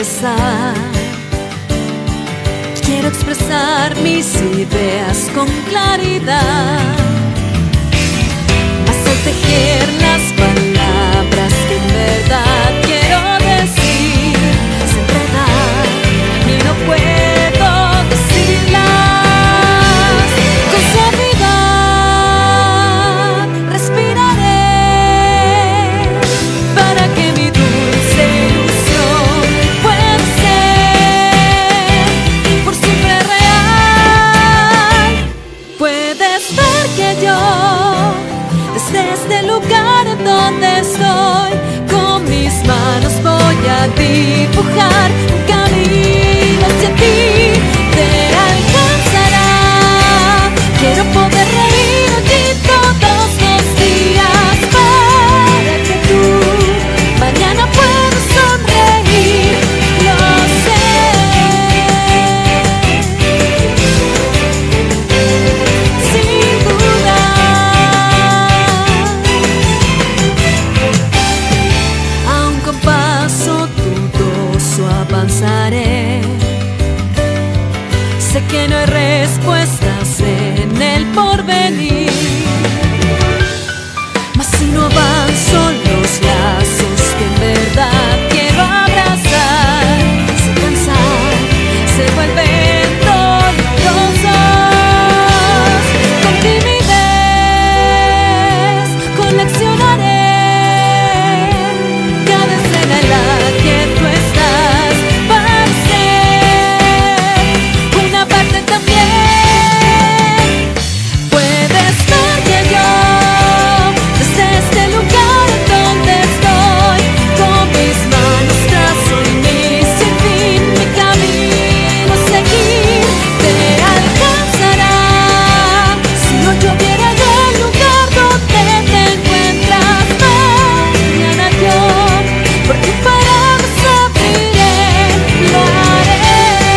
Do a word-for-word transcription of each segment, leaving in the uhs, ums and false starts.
expresar. Quiero expresar mis ideas con claridad. Mas al tejer las palabras que en verdad quiero decir, se enredan y no puedo decirlas con suavidad. Respiraré para que mi dulce ilusión pueda ser por siempre real. Puedes ver que yo desde este lugar en donde estoy, con mis manos voy a dibujar un camino hacia ti. Te alcanzará. Quiero poder reír allí todos los días para que tú mañana puedas sonreír. Lo sé. Sin duda. Aun con paso dudoso avanzaré. Sé que no hay respuestas en el porvenir, mas si no avanzo los lazos que en verdad quiero abrazar, se cansan, se vuelven dolorosos. Con timidez coleccionaré cada escena en la que tú estás para ser una parte también. Puedes ver que yo desde este lugar en donde estoy, con mis manos trazo mi sinfín, mi camino a seguir. Te alcanzará. Si no lloviera en el lugar donde te encuentras, mañana yo por ti paradas abriré, lo haré.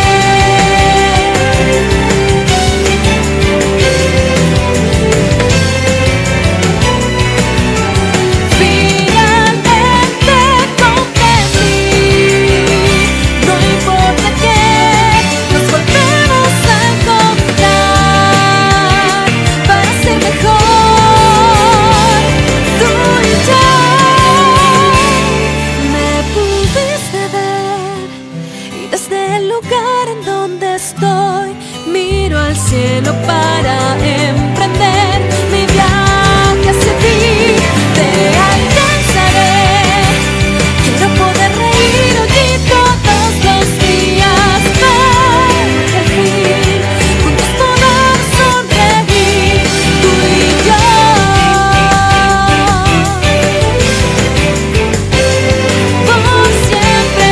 Finalmente comprendí, no importa que nos volvemos a encontrar para ser mejor, tú y yo. Me pudiste ver y desde el lugar en donde estoy miro al cielo para emprender mi viaje hacia ti. Te alcanzaré. Quiero poder reír allí todos los días para que al fin juntos podamos sonreír, tú y yo. Por siempre.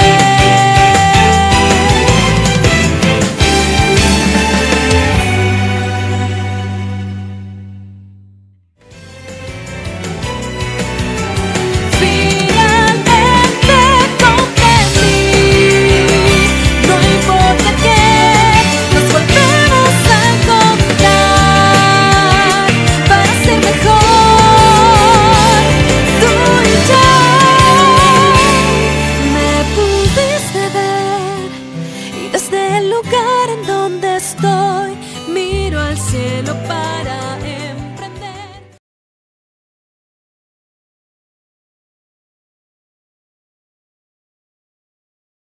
Finalmente comprendí, no importa que nos volvemos a encontrar para ser mejor, tú y yo. Me pudiste ver y desde el lugar en donde estoy miro al cielo